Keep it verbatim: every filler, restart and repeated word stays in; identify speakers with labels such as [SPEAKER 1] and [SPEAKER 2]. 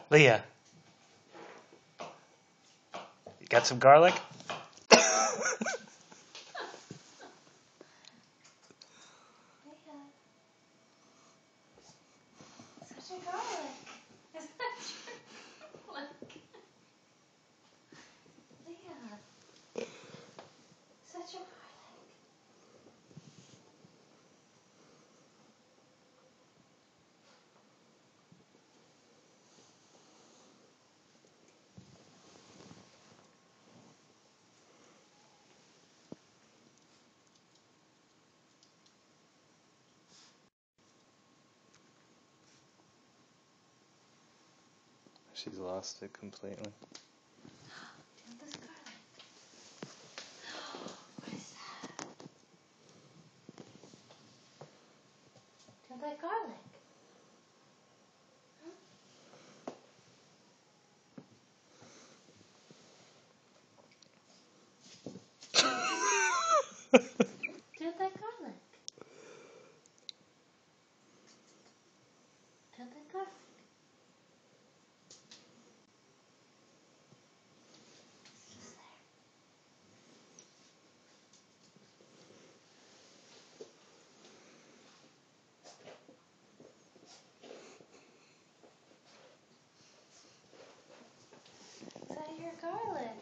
[SPEAKER 1] Leah, you got some garlic?
[SPEAKER 2] Such a garlic. Is that garlic? Leah. Such a garlic.
[SPEAKER 1] She's lost it completely.
[SPEAKER 2] Feel this garlic. What is that? Feel that garlic. Feel that garlic. Feel that garlic. It's just there. Is that your garlic?